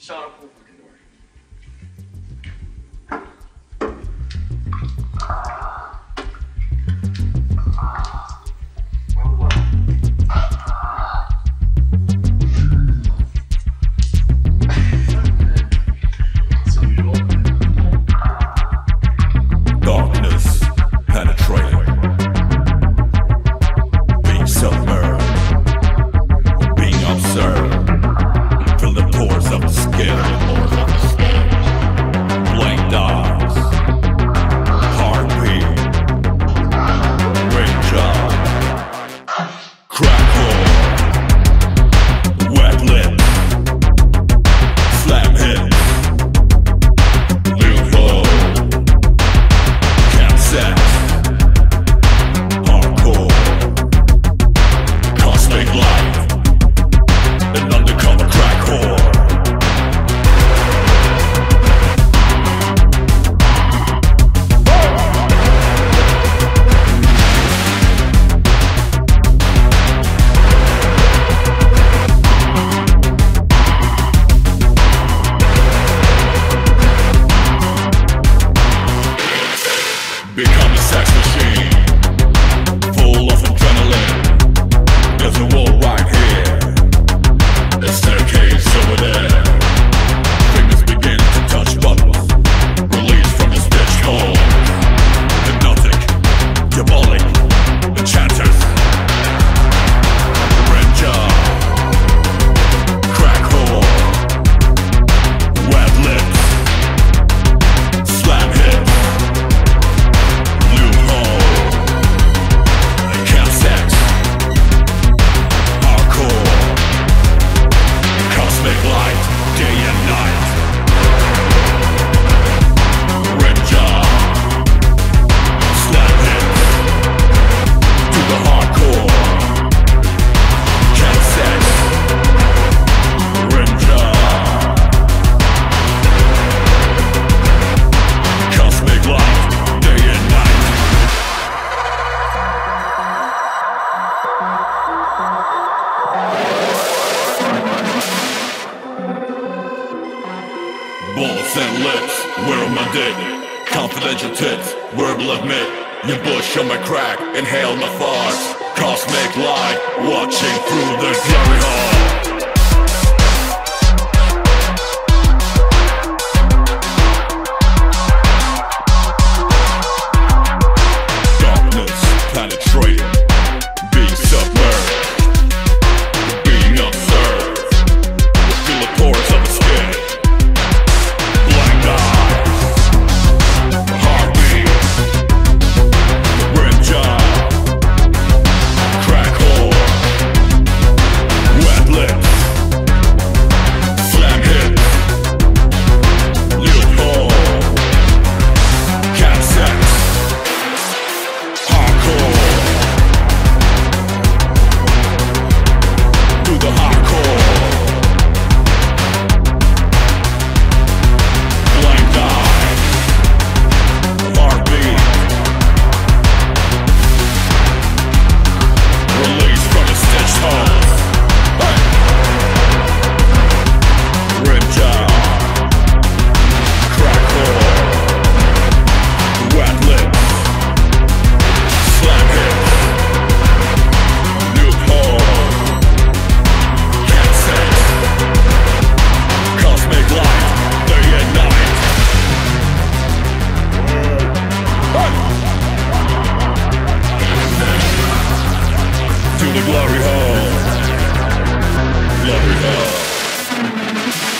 bullets and lips, where am I dick? Confidential tits, verbal admit. Your bush on my crack, inhale my farts. Cosmic light, watching through the Gloryhole. Penetrating, being submerged, being observed. Feel the pores of the skin, blank eyes, heartbeat, rim job, crack hole, wet lips, slam hips, lube hole, cat sex. Gloryhole. Gloryhole.